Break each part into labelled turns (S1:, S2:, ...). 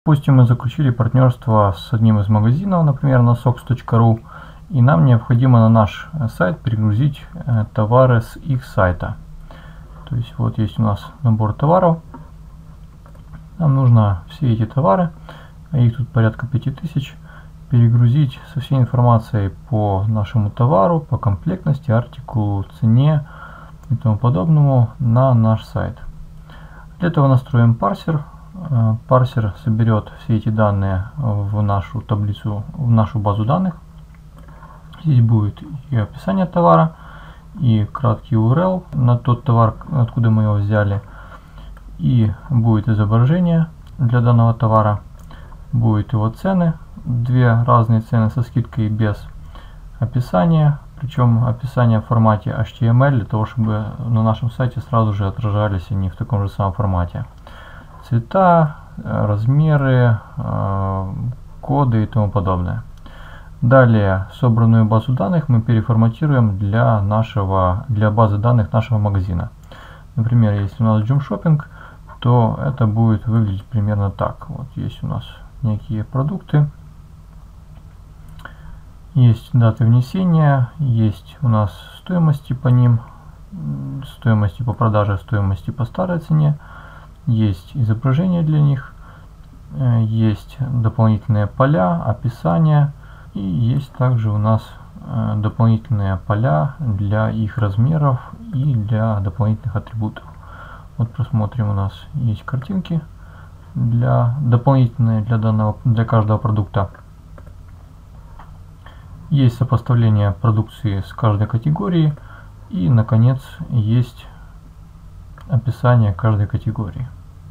S1: Допустим, мы заключили партнерство с одним из магазинов, например, на sox.ru, и нам необходимо на наш сайт перегрузить товары с их сайта. То есть вот есть у нас набор товаров. Нам нужно все эти товары, а их тут порядка 5000, перегрузить со всей информацией по нашему товару, по комплектности, артикулу, цене и тому подобному на наш сайт. Для этого настроим парсер. Парсер соберет все эти данные в нашу таблицу, в нашу базу данных. Здесь будет и описание товара, и краткий URL на тот товар, откуда мы его взяли, и будет изображение для данного товара, будет его цены, две разные цены со скидкой и без, описание, причем описание в формате HTML, для того чтобы на нашем сайте сразу же отражались они в таком же самом формате. Цвета, размеры, коды и тому подобное. Далее собранную базу данных мы переформатируем для базы данных нашего магазина. Например, если у нас Joom Shopping, то это будет выглядеть примерно так. Вот есть у нас некие продукты, есть даты внесения, есть у нас стоимости по ним, стоимости по продаже, стоимости по старой цене. Есть изображение для них, есть дополнительные поля, описание, и есть также у нас дополнительные поля для их размеров и для дополнительных атрибутов. Вот просмотрим, у нас есть картинки дополнительные для каждого продукта. Есть сопоставление продукции с каждой категории, и наконец есть описание каждой категории.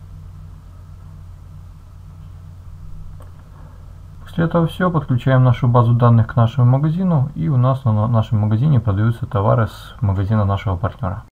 S1: После этого все, подключаем нашу базу данных к нашему магазину, и у нас на нашем магазине продаются товары с магазина нашего партнера.